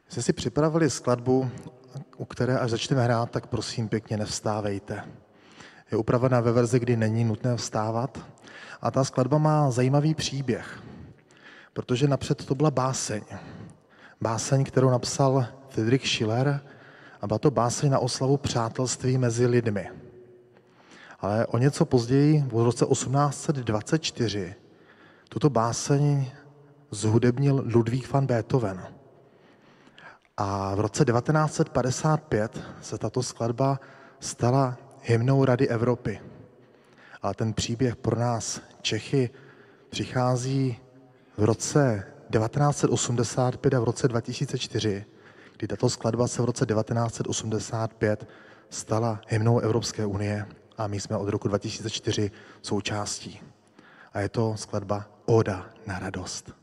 Jste si připravili skladbu, u které až začneme hrát, tak prosím pěkně nevstávejte. Je upravená ve verzi, kdy není nutné vstávat. A ta skladba má zajímavý příběh, protože napřed to byla báseň. Báseň, kterou napsal Friedrich Schiller, a byla to báseň na oslavu přátelství mezi lidmi. Ale o něco později, v roce 1824, tuto báseň zhudebnil Ludwig van Beethoven. A v roce 1955 se tato skladba stala hymnou Rady Evropy. A ten příběh pro nás Čechy přichází v roce 1985 a v roce 2004, kdy tato skladba se v roce 1985 stala hymnou Evropské unie a my jsme od roku 2004 součástí. A je to skladba Óda na radost.